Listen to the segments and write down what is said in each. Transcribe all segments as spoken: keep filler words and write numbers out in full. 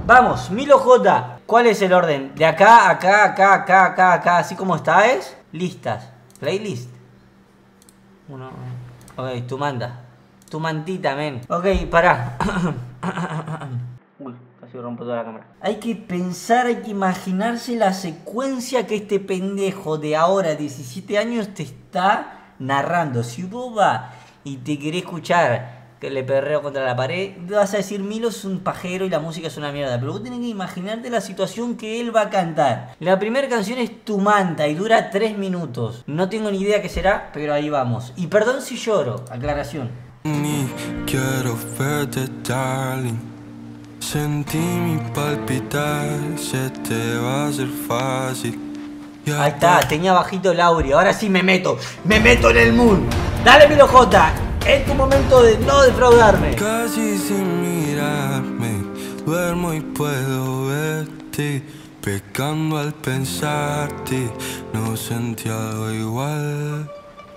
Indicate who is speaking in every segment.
Speaker 1: Vamos, Milo J. ¿Cuál es el orden? De acá, acá, acá, acá, acá, acá. Así como está es. Listas. Playlist. Uno. Ok, tu manda. Tu mantita, men. Ok, pará. Uy, casi rompo toda la cámara. Hay que pensar, hay que imaginarse la secuencia que este pendejo de ahora, diecisiete años, te está narrando. Si vos vas y te querés escuchar que le perreo contra la pared, vas a decir Milo es un pajero y la música es una mierda. Pero vos tenés que imaginarte la situación que él va a cantar. La primera canción es Tu Manta y dura tres minutos. No tengo ni idea qué será, pero ahí vamos. Y perdón si lloro, aclaración.
Speaker 2: Ni quiero verte, darling. Sentí mi palpitar, se te va a hacer fácil. Ya
Speaker 1: Ahí está, tenía bajito Lauri. Ahora sí me meto, me meto en el mood. Dale, Milo J, es tu momento de no defraudarme.
Speaker 2: Casi sin mirarme, duermo y puedo verte. Pecando al pensarte, no sentí algo igual.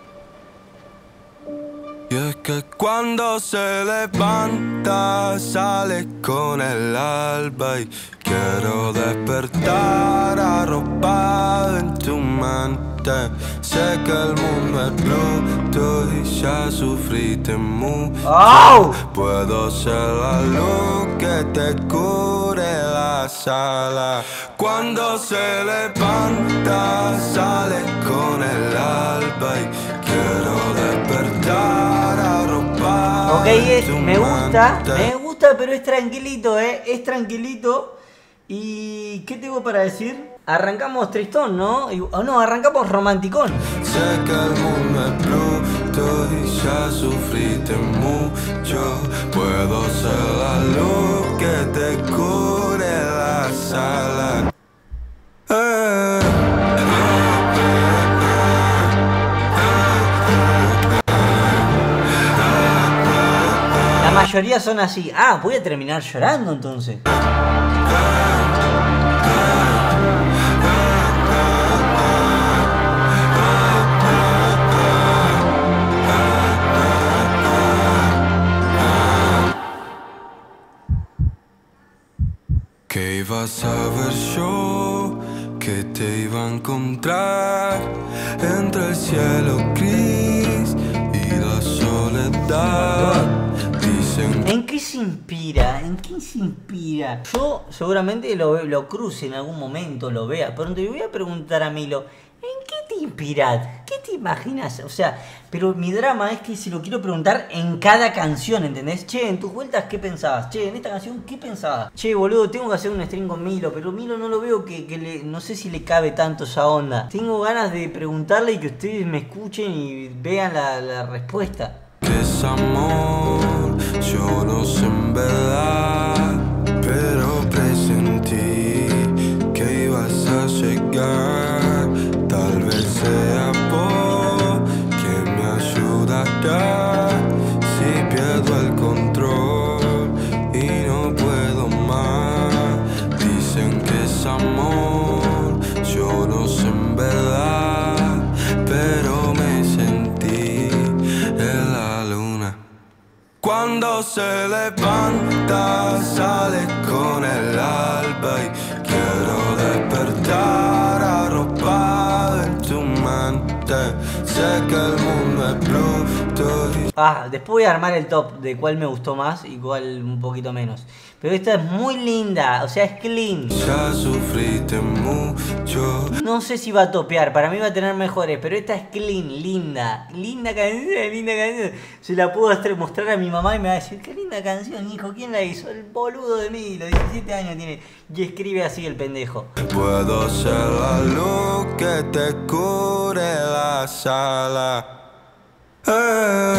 Speaker 2: Y es que cuando se levanta sale con el alba y quiero despertar arropado en tu manta. Sé que el mundo es bruto y ya sufriste mucho.
Speaker 1: ¡Oh!
Speaker 2: Puedo ser la luz que te cure la sala. Cuando se levanta sale con el alba y quiero despertar.
Speaker 1: Ok, es, me gusta, me gusta, pero es tranquilito, eh, es tranquilito. ¿Y qué tengo para decir? Arrancamos tristón, ¿no? O no, arrancamos romanticón.
Speaker 2: Sé que el mundo es bruto y ya sufriste mucho. Puedo ser la luz que te cure la sala. Eh.
Speaker 1: La mayoría son así. Ah, voy a terminar llorando entonces.
Speaker 2: ¿Qué ibas a ver yo? Que te iba a encontrar entre el cielo gris y la soledad. Dicen...
Speaker 1: ¿En qué se inspira? ¿En qué se inspira? Yo seguramente lo, lo cruce en algún momento, lo vea. Pero te voy a preguntar a Milo, ¿en qué te inspiras? ¿Qué te imaginas? O sea, pero mi drama es que se lo quiero preguntar en cada canción, ¿entendés? Che, en tus vueltas, ¿qué pensabas? Che, en esta canción, ¿qué pensabas? Che, boludo, tengo que hacer un stream con Milo, pero Milo no lo veo que, que le, no sé si le cabe tanto esa onda. Tengo ganas de preguntarle y que ustedes me escuchen y vean la, la respuesta.
Speaker 2: Que es amor, yo no sé en verdad, pero presentí que ibas a llegar. Tal vez sea vos quien me ayudará si pierdo el control y no puedo más. Dicen que es amor, yo no sé en verdad, pero me sentí en la luna. Cuando se levanta sale con el alba y quiero despertar arropado en tu manta. Sé que el mundo es bruto y...
Speaker 1: Ah, después voy a armar el top de cuál me gustó más y cuál un poquito menos. Pero esta es muy linda, o sea, es clean.
Speaker 2: Ya sufriste mucho.
Speaker 1: No sé si va a topear, para mí va a tener mejores, pero esta es clean, linda. Linda canción, linda canción. Se la puedo mostrar a mi mamá y me va a decir, qué linda canción, hijo, ¿quién la hizo? El boludo de mí, los diecisiete años tiene. Y escribe así el pendejo.
Speaker 2: Puedo ser la luz que te cure la sala. Eh.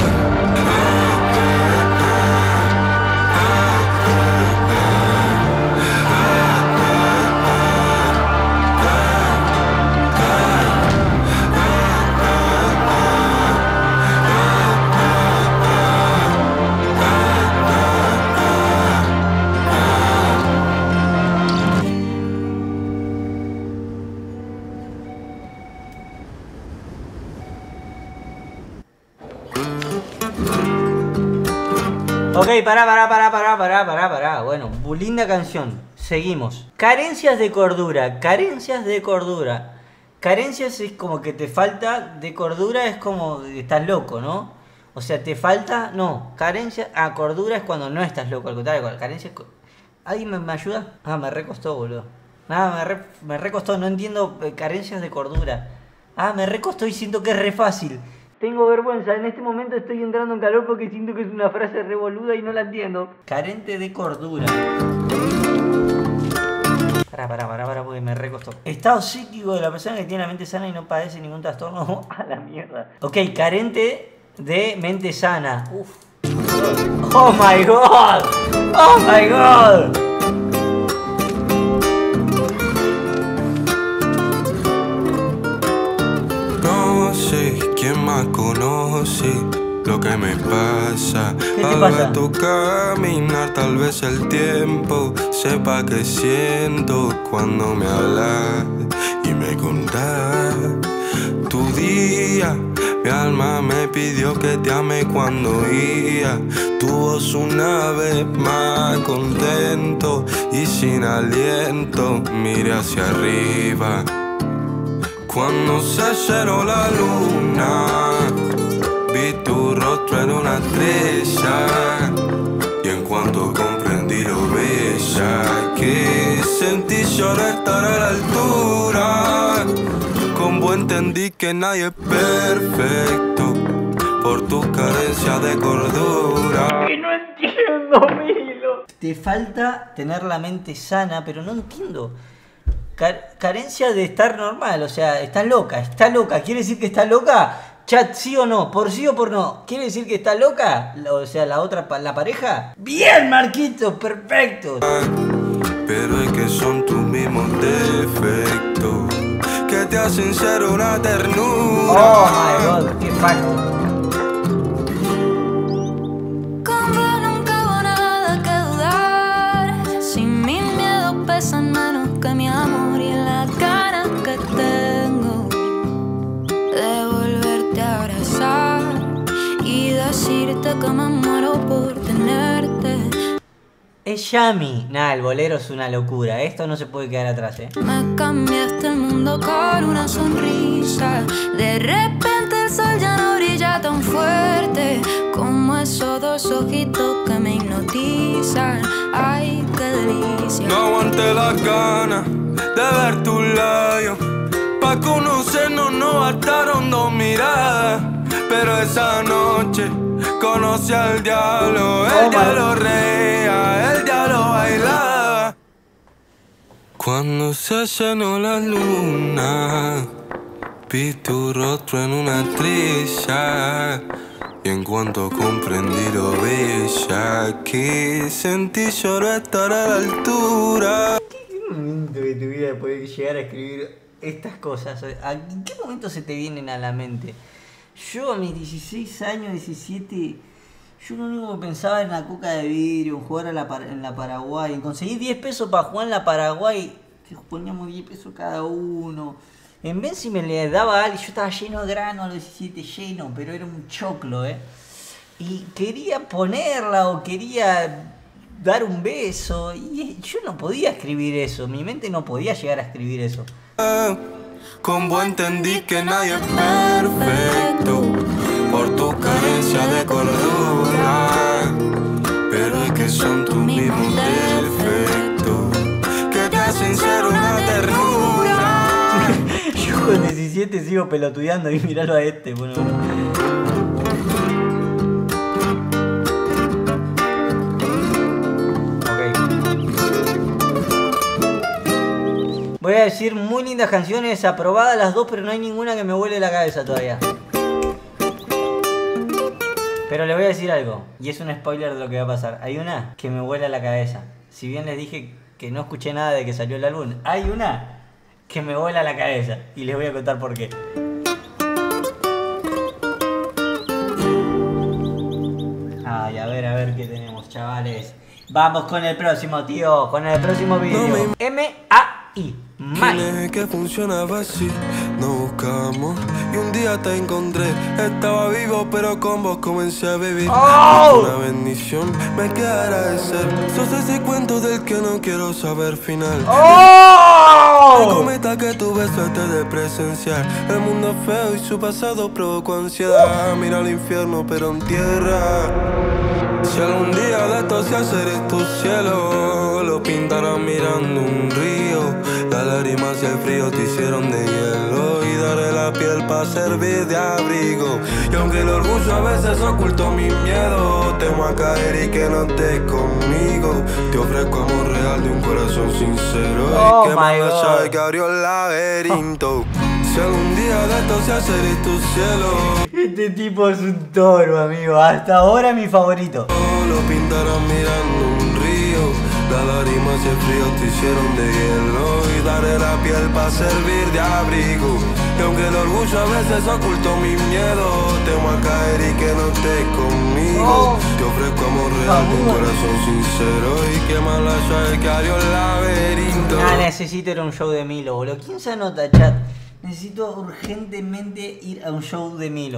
Speaker 1: pará, pará, pará, pará, pará, pará, pará. Bueno, linda canción. Seguimos. Carencias de cordura. Carencias de cordura. Carencias es como que te falta de cordura, es como que estás loco, ¿no? O sea, te falta, no. Carencia, ah, cordura es cuando no estás loco. Al contrario, carencia es... ¿Alguien me, me ayuda? Ah, me recostó, boludo. Nada, me, re, me recostó, no entiendo eh, carencias de cordura. Ah, me recostó y siento que es re fácil. Tengo vergüenza, en este momento estoy entrando en calor porque siento que es una frase revoluda y no la entiendo. Carente de cordura. Pará, pará, pará, pará, porque me recostó. Estado psíquico de la persona que tiene la mente sana y no padece ningún trastorno. A la mierda. Ok, carente de mente sana. Uf. Oh my god. Oh my god.
Speaker 2: No sé quién más conoce lo que me pasa.
Speaker 1: ¿Qué te
Speaker 2: Al
Speaker 1: pasa?
Speaker 2: ver tu caminar, tal vez el tiempo sepa que siento cuando me hablas y me contás tu día. Mi alma me pidió que te ame cuando oía tu voz una vez más, contento y sin aliento. Miré hacia arriba cuando se cerró la luna, vi tu rostro en una estrella y en cuanto comprendí lo bella que sentí, lloré estar a la altura. Con vos entendí que nadie es perfecto por tu carencia de cordura.
Speaker 1: Que no entiendo, Milo. Te falta tener la mente sana, pero no entiendo. Car carencia de estar normal, o sea, estás loca, está loca. ¿Quiere decir que está loca? Chat, ¿sí o no? ¿Por sí o por no? ¿Quiere decir que está loca? O sea, la otra, la pareja. Bien, Marquito, perfecto.
Speaker 2: Pero es que son tus mismos defectos que te hacen ser una ternura.
Speaker 1: Oh my god, qué falta.
Speaker 3: Con nunca hubo nada que dudar. Sin mi miedo pesan menos que mi amor y la ganas que tengo de volverte a abrazar y decirte que me muero por tenerte.
Speaker 1: Es Yami. Nah, el bolero es una locura. Esto no se puede quedar atrás, eh.
Speaker 3: Me cambiaste el mundo con una sonrisa. De repente el sol ya no brilla tan fuerte como esos dos ojitos que me hipnotizan. Ay, qué delicia.
Speaker 2: No aguanté las ganas de ver tus labios. Pa' conocernos no bastaron dos miradas. Pero esa noche conocí al diablo. El
Speaker 1: Oh,
Speaker 2: diablo reía, el diablo bailaba. Cuando se llenó la luna, vi tu rostro en una estrella. Y en cuanto comprendí lo bella que sentí, lloré estar a la altura.
Speaker 1: ¿Qué momento de tu vida puedes llegar a escribir estas cosas? ¿En qué momento se te vienen a la mente? Yo a mis dieciséis años, diecisiete, yo lo único que pensaba en la coca de vidrio, en jugar a la en la Paraguay, en conseguir diez pesos para jugar en la Paraguay, que poníamos diez pesos cada uno. En vez si me le daba a alguien, yo estaba lleno de grano a los diecisiete, lleno, pero era un choclo, ¿eh? Y quería ponerla o quería dar un beso, y yo no podía escribir eso, mi mente no podía llegar a escribir eso.
Speaker 2: Con vos entendí que nadie es perfecto por tu carencia de cordura. Pero es que son tus mismos defectos que te hacen ser una ternura.
Speaker 1: Yo con diecisiete sigo pelotudeando y miralo a este, bueno, bueno. Voy a decir muy lindas canciones, aprobadas las dos, pero no hay ninguna que me vuele la cabeza todavía. Pero le voy a decir algo, y es un spoiler de lo que va a pasar. Hay una que me vuela la cabeza. Si bien les dije que no escuché nada de que salió el álbum, hay una que me vuela la cabeza. Y les voy a contar por qué. Ay, a ver, a ver qué tenemos, chavales. Vamos con el próximo, tío, con el próximo video. M A I Mal.
Speaker 2: ¿Quién es que funcionaba así? No buscamos y un día te encontré. Estaba vivo pero con vos comencé a vivir.
Speaker 1: ¡Oh!
Speaker 2: Una bendición me queda agradecer. Sos ese cuento del que no quiero saber final.
Speaker 1: ¡Oh!
Speaker 2: La cometa que tuve suerte de presenciar. El mundo feo y su pasado provocó ansiedad. Mira el infierno pero en tierra. Si algún día de esto se hace tu cielo, lo pintarán mirando un río. Las lágrimas y el frío te hicieron de hielo y daré la piel para servir de abrigo. Y aunque el orgullo a veces ocultó mi miedo, temo a caer y que no estés conmigo. Te ofrezco amor real de un corazón sincero.
Speaker 1: Oh
Speaker 2: y que
Speaker 1: my
Speaker 2: más
Speaker 1: God.
Speaker 2: sabe que abrió el laberinto. Si algún día de esto se hace tu cielo,
Speaker 1: Este tipo es un toro, amigo. Hasta ahora mi favorito.
Speaker 2: lo pintarán mirando un río. Las lágrimas y el frío te hicieron de hielo y daré la piel para servir de abrigo. Y aunque el orgullo a veces ocultó mi miedo, temo a caer y que no estés conmigo.
Speaker 1: Oh.
Speaker 2: Te ofrezco amor real de un corazón sincero y que más la llave que abrió el laberinto.
Speaker 1: Ah, necesito ir a un show de Milo, boludo. ¿Quién se anota, chat? Necesito urgentemente ir a un show de Milo.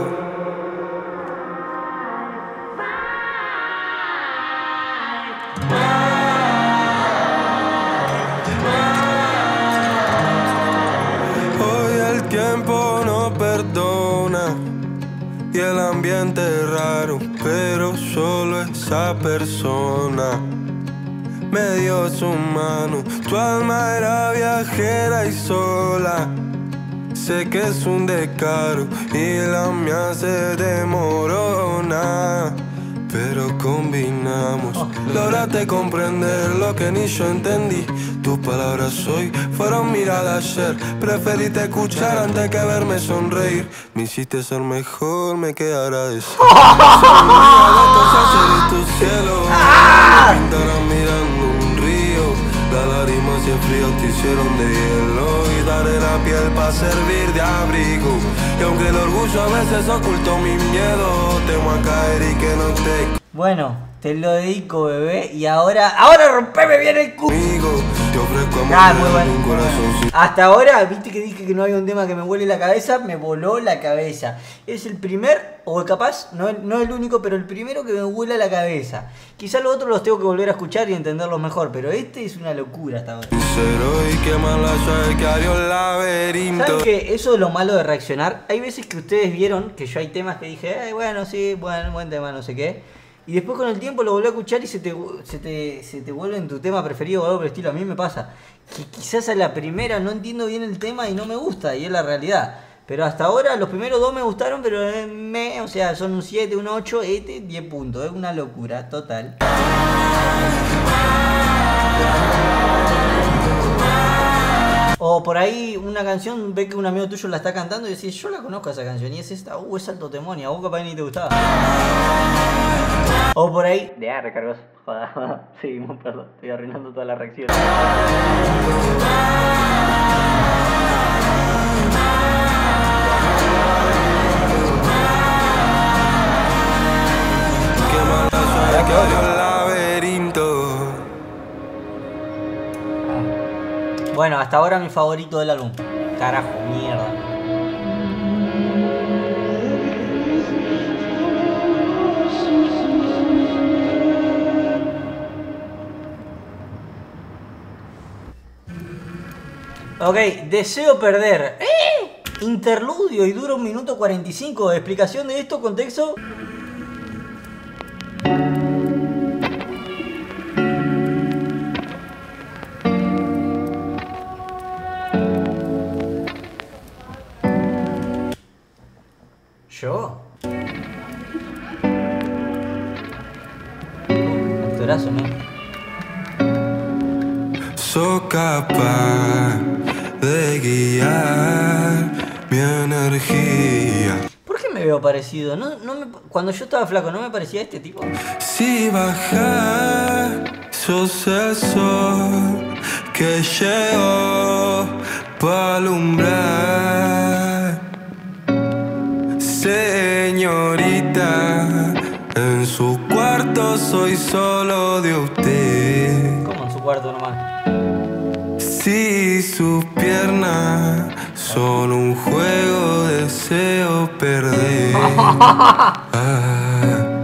Speaker 2: Hoy el tiempo no perdona y el ambiente es raro, pero solo esa persona me dio su mano. Tu alma era viajera y sola. Sé que es un descaro y la mía se demorona, pero combinamos. Lograste comprender lo que ni yo entendí. Tus palabras hoy fueron miradas ayer. Preferiste escuchar antes que verme sonreír. Me hiciste ser mejor, me queda agradecer. Son días de estos hacer tu cielo. Me pintarán mirando un río. Las lágrimas y el frío te hicieron de hielo y daré la piel para servir de abrigo. Y aunque el orgullo a veces ocultó mi miedo, temo a caer y que no te
Speaker 1: Bueno, te lo dedico, bebé. Y ahora, ahora rompeme bien el culo.
Speaker 2: conmigo. Te ofrezco amor
Speaker 1: Ah, muy
Speaker 2: real,
Speaker 1: bueno.
Speaker 2: un corazón sin...
Speaker 1: Hasta ahora, viste que dije que no había un tema que me vuele la cabeza, me voló la cabeza. Es el primer, o capaz, no, no el único, pero el primero que me vuela la cabeza. Quizás los otros los tengo que volver a escuchar y entenderlos mejor, pero este es una locura hasta ahora.
Speaker 2: Sincero y quemar la llave que abrió el laberinto.
Speaker 1: ¿Saben que eso es lo malo de reaccionar? Hay veces que ustedes vieron que yo hay temas que dije, eh, bueno, sí, bueno, buen tema, no sé qué. Y después con el tiempo lo volví a escuchar y se te, se te, se te vuelve en tu tema preferido o algo por el estilo. A mí me pasa que quizás a la primera no entiendo bien el tema y no me gusta, y es la realidad. Pero hasta ahora los primeros dos me gustaron, pero eh, me, o sea, son un siete, un ocho, este diez puntos. Es una locura total. O por ahí una canción, ve que un amigo tuyo la está cantando y decís, yo la conozco esa canción y es esta, uh, es alto demonio, a vos capaz ni te gustaba. O por ahí, de ah, recargos, joda, seguimos, perdón, estoy arruinando toda la reacción.
Speaker 2: Quemar la llave que abrió el laberinto.
Speaker 1: Bueno, hasta ahora mi favorito del álbum. Carajo, mierda. Ok, deseo perder. ¡Eh! Interludio y dura un minuto cuarenta y cinco. Explicación de esto, contexto. ¿Yo? Actorazo, ¿no?
Speaker 2: Soy capaz de guiar mi energía.
Speaker 1: ¿Por qué me veo parecido? No, no me, cuando yo estaba flaco, ¿no me parecía este tipo?
Speaker 2: Si bajar, sos el sol que llegó para alumbrar. Señorita, en su cuarto soy solo de usted.
Speaker 1: ¿Cómo en su cuarto nomás?
Speaker 2: Si sus piernas son un juego, deseo perder. Ah.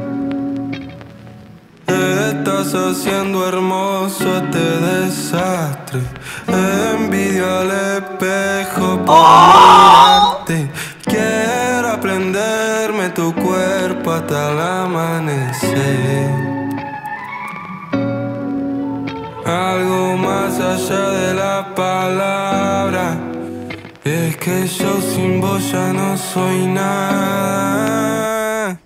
Speaker 2: Estás haciendo hermoso este desastre. Envidio al espejo por mirarte. Quiero aprenderme tu cuerpo hasta el amanecer. Algo más allá de la palabra. Es que yo sin vos ya no soy nada.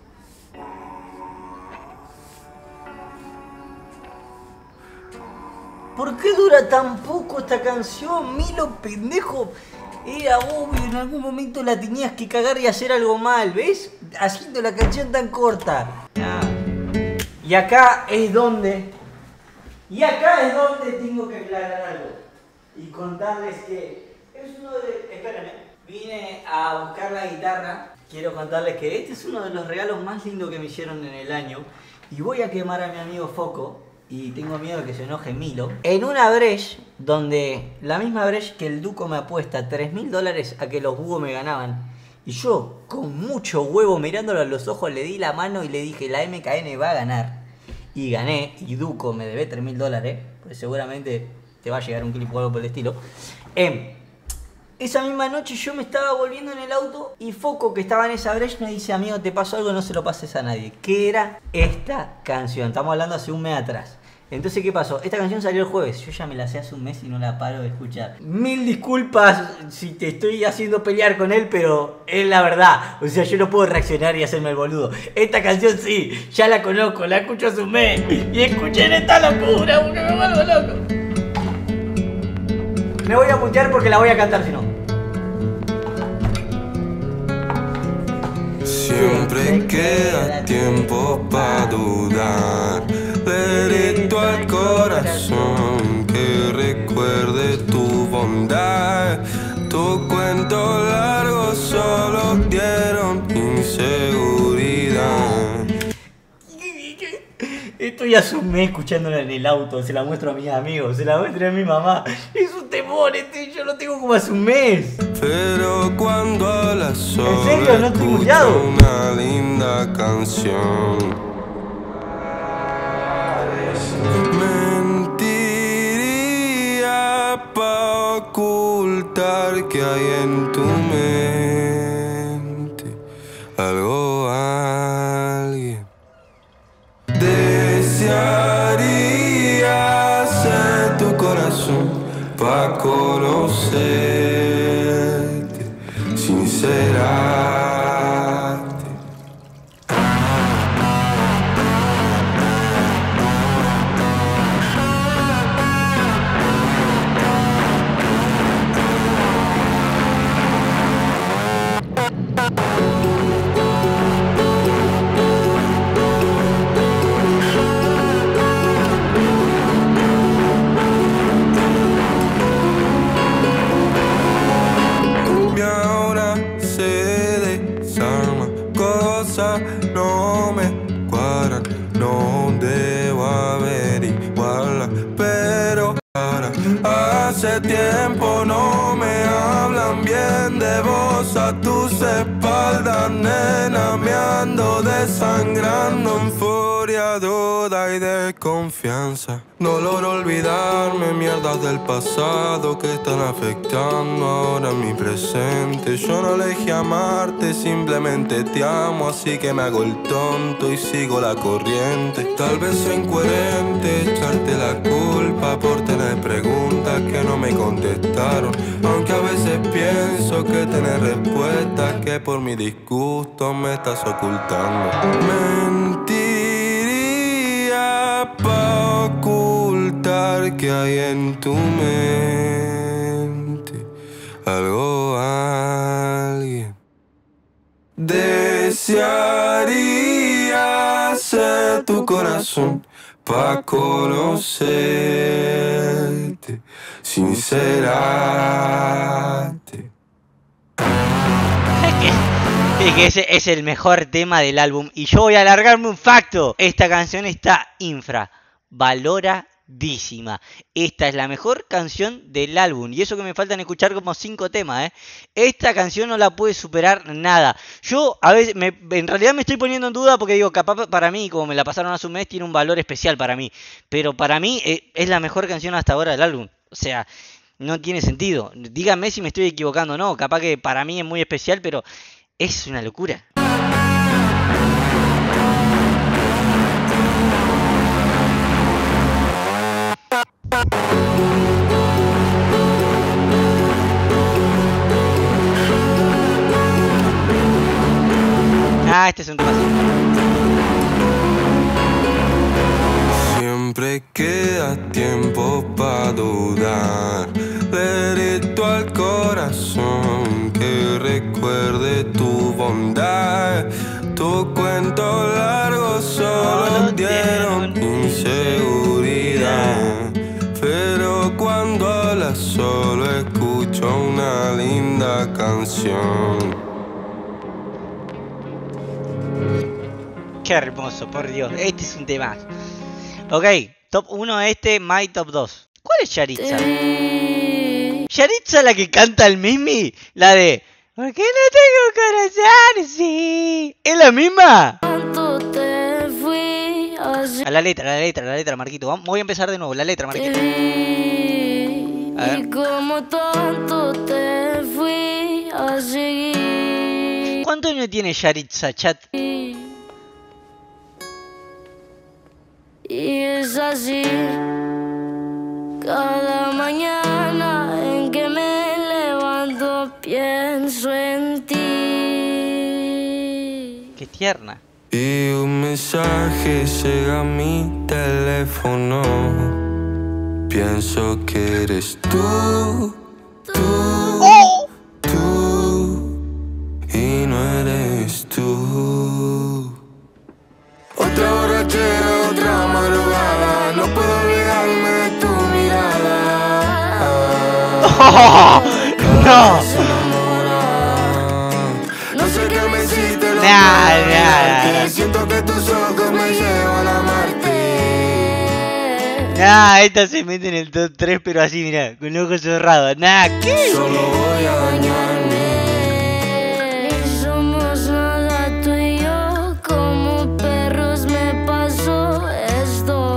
Speaker 1: ¿Por qué dura tan poco esta canción? Milo, pendejo. Era obvio, en algún momento la tenías que cagar y hacer algo mal, ¿ves? Haciendo la canción tan corta. Ah. Y acá es donde... Y acá es donde tengo que aclarar algo. Y contarles que... Es uno de... Espérenme. Vine a buscar la guitarra. Quiero contarles que este es uno de los regalos más lindos que me hicieron en el año. Y voy a quemar a mi amigo Foco. Y tengo miedo de que se enoje Milo. En una breche, donde la misma breche que el Duco me apuesta tres mil dólares a que los búhos me ganaban. Y yo, con mucho huevo, mirándolo a los ojos, le di la mano y le dije, la M K N va a ganar. Y gané, y Duco me debe tres mil dólares, pues seguramente te va a llegar un clip o algo por el estilo. Eh, esa misma noche yo me estaba volviendo en el auto y Foco, que estaba en esa brecha, me dice, amigo, te pasó algo, no se lo pases a nadie. ¿Qué era esta canción? Estamos hablando hace un mes atrás. Entonces, ¿qué pasó? Esta canción salió el jueves. Yo ya me la sé hace un mes y no la paro de escuchar. Mil disculpas si te estoy haciendo pelear con él, pero es la verdad. O sea, yo no puedo reaccionar y hacerme el boludo. Esta canción sí, ya la conozco, la escucho hace un mes. Y escuchen esta locura, porque me vuelvo loco. Me voy a mutear porque la voy a cantar si no.
Speaker 2: Siempre queda tiempo para dudar. Derito al corazón que recuerde tu bondad. Tu cuento largo solo dieron inseguridad.
Speaker 1: Estoy hace un mes escuchándola en el auto, se la muestro a mis amigos, se la muestro a mi mamá. Es un temor, este, yo lo tengo como hace un mes.
Speaker 2: Pero cuando a la sola
Speaker 1: ¿En serio? ¿No estoy muteado?
Speaker 2: una linda canción. Mentiría para ocultar que hay en tu mente algo, alguien. Desearía ser tu corazón para conocerte, sincerarte. No me cuadran, no debo averiguarla, pero ahora hace tiempo no me hablan bien de vos a tus espaldas, nena, me ando desangrando en furia, duda y desconfianza. No logro olvidarme mierdas del pasado que están afectando ahora mi presente. Yo no elegí amarte, simplemente te amo, así que me hago el tonto y sigo la corriente. Tal vez soy incoherente, echarte la culpa por tener preguntas que no me contestaron. Aunque a veces pienso que tener respuestas que por mi disgusto me estás ocultando. Mentiría pa' ocultar que hay en tu mente algo, alguien. Desearía ser tu corazón pa' conocerte, sincerarte.
Speaker 1: Es que ese es el mejor tema del álbum. Y yo voy a alargarme un facto. Esta canción está infra. Valora Esta es la mejor canción del álbum. Y eso que me faltan escuchar como cinco temas, ¿eh? Esta canción no la puede superar nada. Yo a veces, me, en realidad me estoy poniendo en duda porque digo, capaz para mí, como me la pasaron hace un mes, tiene un valor especial para mí. Pero para mí eh, es la mejor canción hasta ahora del álbum. O sea, no tiene sentido. Díganme si me estoy equivocando o no. Capaz que para mí es muy especial, pero es una locura. Ah, este es un tema así.
Speaker 2: Siempre queda tiempo para dudar. Derito al corazón que recuerde tu bondad. Tu cuento largo solo dieron inseguridad. Pero cuando hablas solo escucho una linda canción.
Speaker 1: Qué hermoso, por Dios. Este es un tema. Ok, top uno este, my top dos. ¿Cuál es Yaritza? ¿Yaritza la que canta el Mimi? La de... ¿Por qué no tengo corazón? Sí. ¿Es la misma? A la letra, a la letra, a la letra, Marquito. Vamos, voy a empezar de nuevo. La letra, Marquito. A ver. ¿Cuánto años tiene Yaritza, chat?
Speaker 3: Y es así, cada mañana en que me levanto pienso en ti.
Speaker 1: Qué tierna.
Speaker 2: Y un mensaje llega a mi teléfono. Pienso que eres tú, tú,
Speaker 1: ¡Oh!
Speaker 2: tú, y no eres tú. Otra borrachera, otra madrugada, no puedo olvidarme de tu mirada.
Speaker 1: ¡Oh! ¡No!
Speaker 2: No sé qué me hiciste, no
Speaker 1: Nah,
Speaker 2: puedo
Speaker 1: nah,
Speaker 2: olvidarte. Siento que tus ojos me llevan a amarte.
Speaker 1: Nah, esta se mete en el top tres, pero así, mirá, con los ojos cerrados. Nah, ¿qué?
Speaker 2: Solo voy a dañarme.
Speaker 3: Somos nada tú y yo, como perros me pasó esto,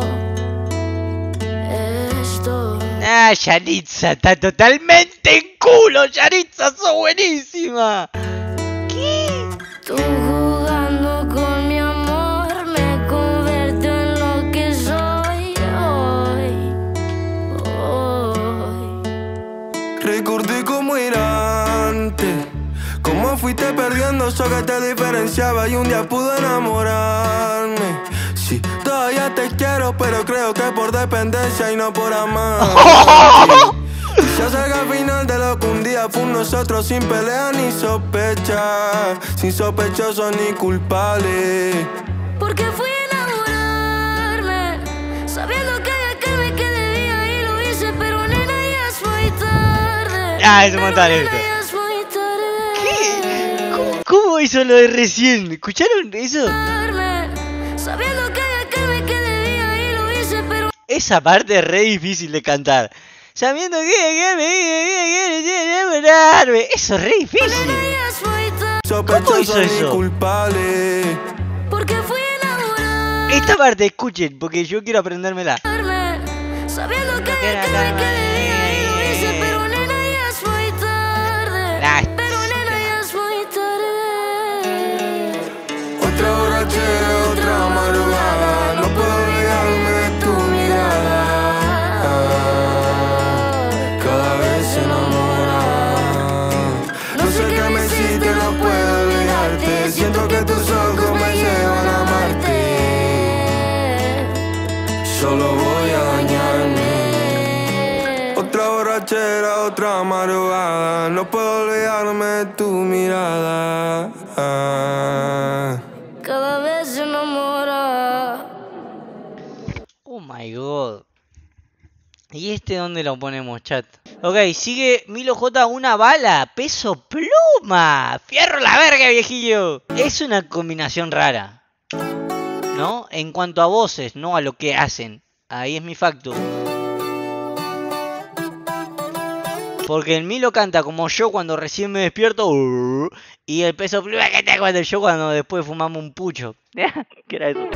Speaker 3: esto.
Speaker 1: Nah, Yaritza, está totalmente en culo. Yaritza, sos buenísima. ¿Qué?
Speaker 3: Tú jugando con mi amor me convirtió en lo que soy hoy, hoy.
Speaker 2: Recordé cómo era antes, cómo fuiste perdiendo eso que te diferenciaba y un día pude enamorarme. Sí, todavía te quiero, pero creo que por dependencia y no por amar. Quizás salga al final de lo que un día fue nosotros, sin pelea ni sospecha, sin sospechosos ni culpables.
Speaker 3: Porque fui a enamorarme, sabiendo que aquel me que debía y lo hice, pero nena ya es muy tarde.
Speaker 1: Ah, es un montón esto.
Speaker 3: Ya es muy tarde.
Speaker 1: ¿Qué? ¿Cómo, cómo hizo lo de recién? ¿Escucharon eso?
Speaker 3: Sabiendo que aquel me que debía y lo hice, pero
Speaker 1: Esa parte es re difícil de cantar. Sabiendo que aquel me debía enamorarme. Eso es re difícil.
Speaker 3: ya es muy tarde.
Speaker 1: ¿Cómo hizo
Speaker 2: Ni
Speaker 1: eso?
Speaker 2: culpables.
Speaker 3: Porque fui a enamorarme,
Speaker 1: Esta parte escuchen, porque yo quiero aprendérmela.
Speaker 3: sabiendo que aquel me que debía y lo hice, pero nena ya es muy tarde.
Speaker 1: Nah,
Speaker 3: Pero nena ya es muy tarde.
Speaker 2: Otra borrachera, otra madrugada, no puedo olvidarme de tu mirada. Cada vez se enamora. No sé qué me hiciste, no puedo olvidarte. Siento que tus ojos me llevan a amarte. Solo voy a dañarme. Otra borrachera, otra madrugada, no puedo olvidarme de tu mirada.
Speaker 3: Cada vez se enamora.
Speaker 1: Oh my god. ¿Y este dónde lo ponemos, chat? Ok, sigue Milo J, una bala, peso pluma. Fierro la verga, viejillo. Es una combinación rara, ¿no? En cuanto a voces, no a lo que hacen. Ahí es mi facto. Porque el Milo canta como yo cuando recién me despierto. Uh, y el Peso Pluma que te cuando yo cuando después fumamos un pucho. ¿Qué era eso?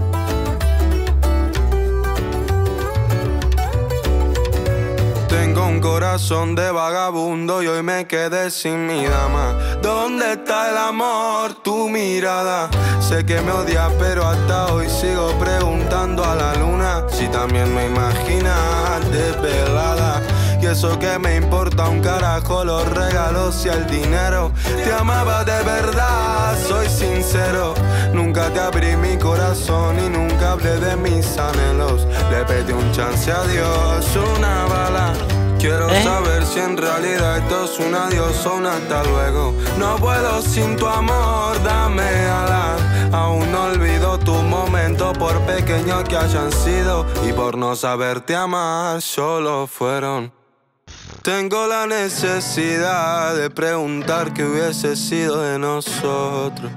Speaker 2: Tengo un corazón de vagabundo y hoy me quedé sin mi dama. ¿Dónde está el amor? Tu mirada. Sé que me odias, pero hasta hoy sigo preguntando a la luna si también me imaginas desvelada. Y eso que me importa un carajo los regalos y el dinero. Te amaba de verdad, soy sincero. Nunca te abrí mi corazón y nunca hablé de mis anhelos. Le pedí un chance a Dios, una bala. Quiero ¿Eh? saber si en realidad esto es un adiós o un hasta luego. No puedo sin tu amor, dame alas. Aún no olvido tus momentos por pequeños que hayan sido. Y por no saberte amar, solo fueron. Tengo la necesidad de preguntar qué hubiese sido de nosotros.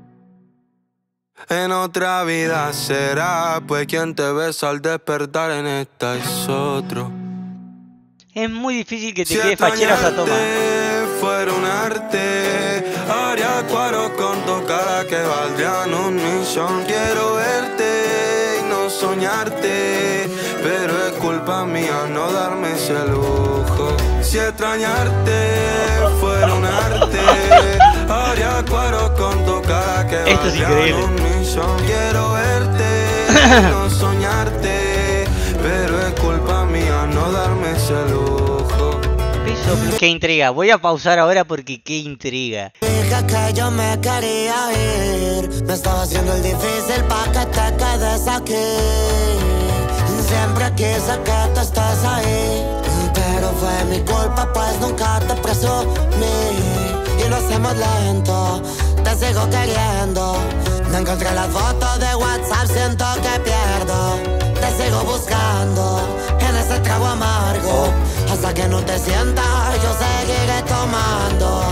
Speaker 2: En otra vida será, pues quien te besa al despertar en esta es otro.
Speaker 1: Es muy difícil que te
Speaker 2: si
Speaker 1: quede fachera esa toma.
Speaker 2: fuera un arte, haría cuadros con tu cara que valdrían un millón. Quiero verte y no soñarte, pero es culpa mía no darme ese lujo. Si extrañarte fuera un arte, haría cuadros con tu cara que
Speaker 1: Esto es
Speaker 2: valdrían un millón. Quiero verte y no soñarte, pero es culpa mía no darme ese lujo.
Speaker 1: Qué intriga, voy a pausar ahora porque qué intriga.
Speaker 4: Dije que yo me quería ir, me estaba haciendo el difícil pa' que te quedes aquí. Siempre quise que tú estés ahí, pero fue mi culpa pues nunca te presumí. Y lo hacemos lento, te sigo queriendo. No encontré las fotos de WhatsApp, siento que pierdo. Te sigo buscando en ese trago amargo. Hasta que no te sientas, yo seguiré tomando.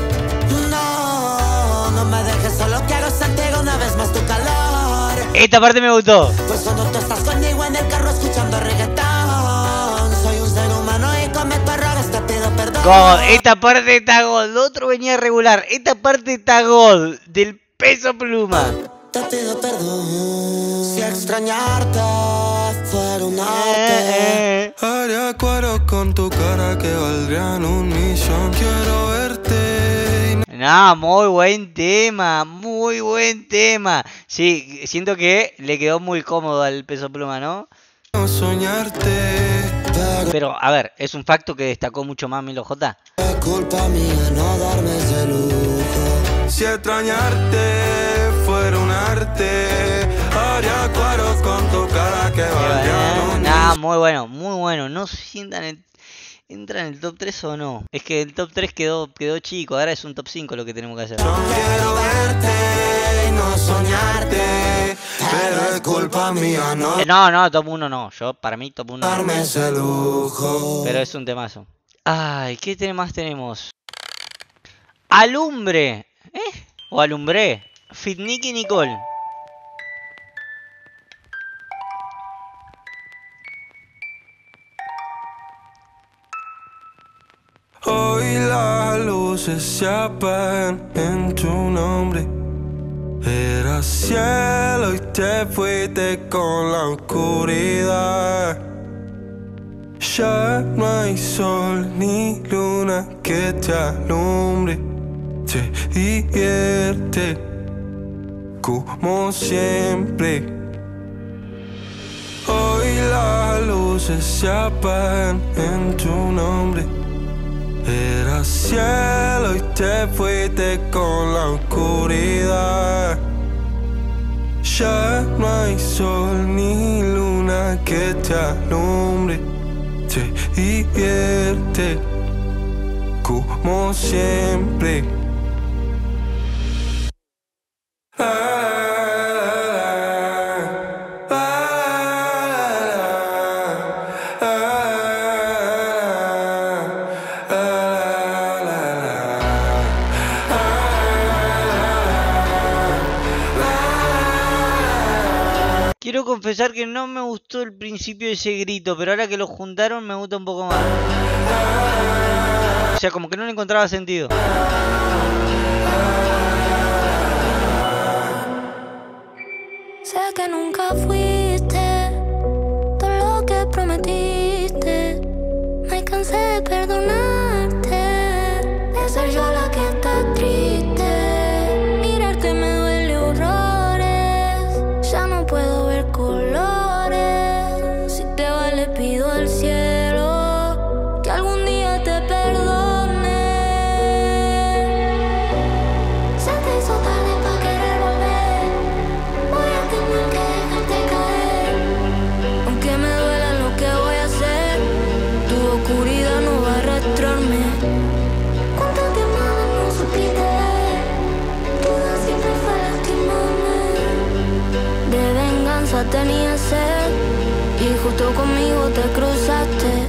Speaker 4: No, no me dejes solo, quiero sentir una vez más tu calor.
Speaker 1: Esta parte me gustó.
Speaker 4: Pues cuando tú estás conmigo en el carro escuchando reggaetón, soy un ser humano y cometo errores, te pido perdón.
Speaker 1: God, esta parte está God, lo otro venía regular. Esta parte está God, del Peso Pluma.
Speaker 4: Te pido perdón, si extrañarte fuera un arte.
Speaker 1: Eh, eh.
Speaker 2: Haría cuadros con tu cara que valdrían un millón. Quiero verte y
Speaker 1: No, muy buen tema, muy buen tema. Sí, siento que le quedó muy cómodo al Peso Pluma, ¿no?
Speaker 2: no soñarte.
Speaker 1: Pero, a ver, es un facto que destacó mucho más Milo J.
Speaker 4: Es culpa mía no darme ese lujo.
Speaker 2: Si extrañarte fuera un arte, haría cuadros con tu cara que valdrían un
Speaker 1: No,
Speaker 2: millón.
Speaker 1: muy bueno, muy bueno. No se sientan en... ¿Entra en el top tres o no? Es que el top tres quedó, quedó chico, ahora es un top cinco lo que tenemos que hacer.
Speaker 2: No quiero verte y no soñarte, pero es culpa mía no
Speaker 1: Eh, No, no, top uno no. Yo, para mí, top uno
Speaker 2: darme
Speaker 1: no.
Speaker 2: ese lujo.
Speaker 1: Pero es un temazo. Ay, ¿qué temas tenemos? Alumbre. ¿Eh? O alumbré. Fit Nicky Nicole.
Speaker 2: Hoy las luces se apagan en tu nombre. Era cielo y te fuiste con la oscuridad. Ya no hay sol ni luna que te alumbre. Te divierte como siempre. Hoy las luces se apagan en tu nombre. Era cielo y te fuiste con la oscuridad. Ya no hay sol ni luna que te alumbre. Te divierte como siempre.
Speaker 1: Quiero confesar que no me gustó el principio de ese grito, pero ahora que lo juntaron me gusta un poco más. O sea, como que no le encontraba sentido.
Speaker 3: Sé que nunca fuiste todo lo que prometiste. Me cansé de perdonarte, de ser yo la que está triste. Mirarte me duele horrores, ya no puedo ver colores. Si te va le pido al cielo que algún día te perdone. Se te hizo tarde pa' querer volver, voy a tener que dejarte caer. Aunque me duela lo que voy a hacer, tu oscuridad no va a arrastrarme. Cuánto tiempo no supiste ver, tu duda siempre fue lastimarme. De venganza tenía sed y justo conmigo te cruzaste.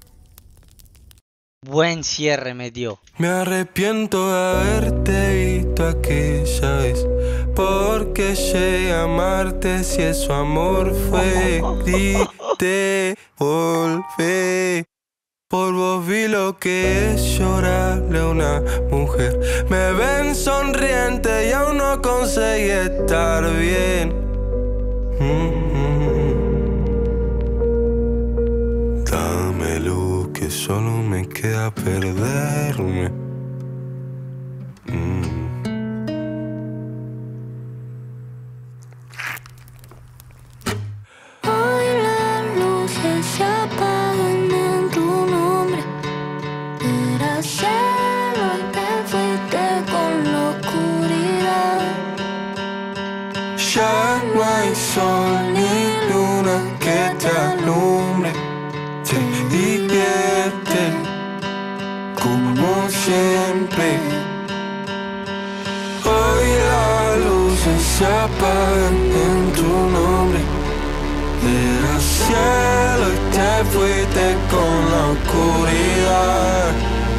Speaker 1: Buen cierre metió.
Speaker 2: Me arrepiento de haberte visto aquella vez, porque llegué a amarte si eso amor fue. Grité, volví. Por vos vi lo que es llorarle a una mujer. Me ven sonriente y aún no conseguí estar bien. Mm-hmm. Dame luz que solo me queda perderme. Mm.
Speaker 3: Hoy las luces se apagan en tu nombre. Era cielo y te fuiste con la oscuridad.
Speaker 2: Ya no hay sol ni luna que te alumbre. Te divierte como siempre. Hoy las luces se apagan en tu nombre. Era cielo y te fuiste con la oscuridad.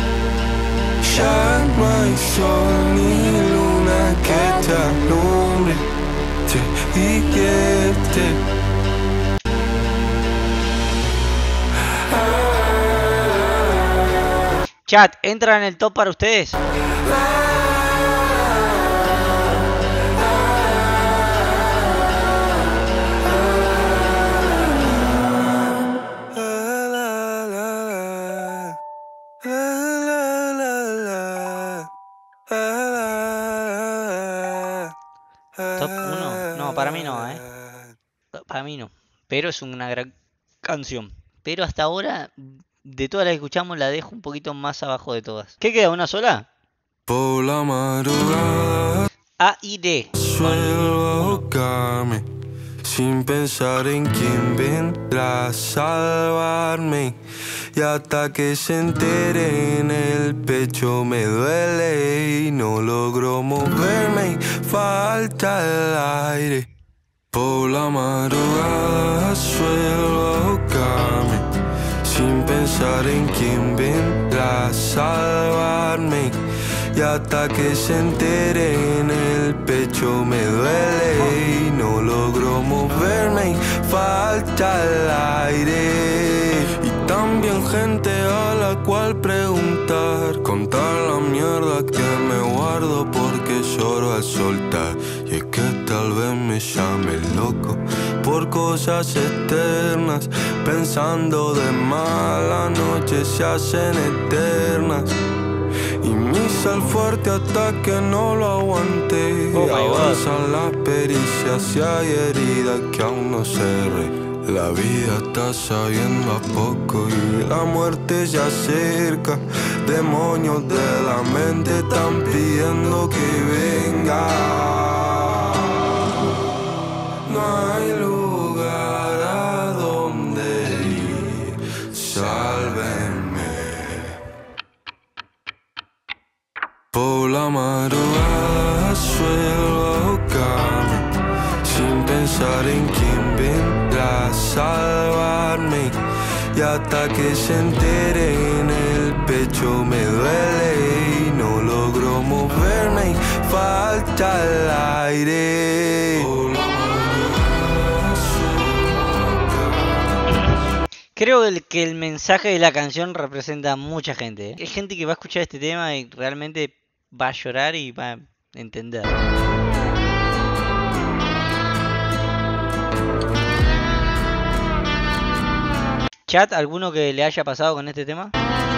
Speaker 2: Ya no hay sol ni luna que te alumbre. Te divierte.
Speaker 1: Chat, ¿entra en el top para ustedes? Top uno. No, para mí no, ¿eh? Para mí no. Pero es una gran canción. Pero hasta ahora, de todas las que escuchamos, la dejo un poquito más abajo de todas. ¿Qué queda? ¿Una sola?
Speaker 2: Por la madrugada
Speaker 1: A y D.
Speaker 2: suelo ahogarme sin pensar en quién vendrá a salvarme. Y hasta que se entere en el pecho me duele y no logro moverme y falta el aire. Por la madrugada suelo ahogarme sin pensar en quién vendrá a salvarme. Y hasta que se entere en el pecho me duele y no logro moverme y falta el aire. Y también gente a la cual preguntar, contar la mierda que me guardo porque lloro al soltar. Y es que tal vez me llame loco por cosas externas, pensando de mal las noches se hacen eternas. Y mi sal fuerte hasta que no lo aguante.
Speaker 1: Oh,
Speaker 2: avanzan las pericias y hay heridas que aún no cerré. La vida está sabiendo a poco y la muerte ya cerca. Demonios de la mente están pidiendo que venga. No hay lugar a donde ir, sálvenme. Por la madrugada suelo ahogarme sin pensar en quién vendrá a salvarme. Y hasta que se entere en el pecho me duele y no logro moverme y falta el aire. Por la madrugada suelo
Speaker 1: Creo que el mensaje de la canción representa a mucha gente, ¿eh? Hay gente que va a escuchar este tema y realmente va a llorar y va a entender. Chat, ¿alguno que le haya pasado con este tema?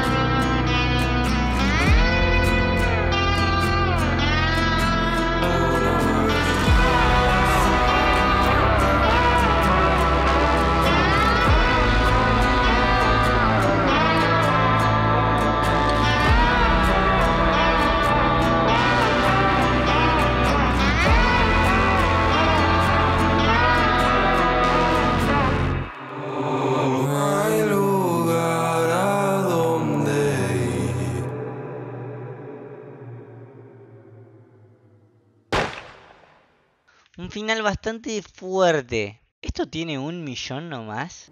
Speaker 1: Un final bastante fuerte. ¿Esto tiene un millón nomás?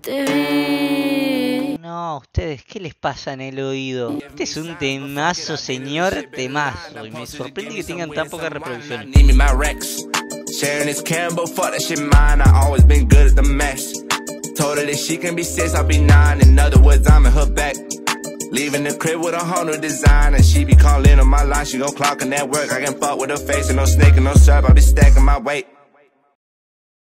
Speaker 1: No, ustedes, ¿qué les pasa en el oído? Este es un temazo, señor temazo. Y me sorprende que tengan tan pocas reproducciones.
Speaker 2: Sharing this Cambo, fuck that shit mine. I always been good at the mess. Told her that she can be six, I'll be nine. In other words, I'm in her back. Leaving the crib with a whole new design. And she be calling on my line, she gon' clock in that work. I can fuck with her face and no snake and no syrup, I be stacking my weight.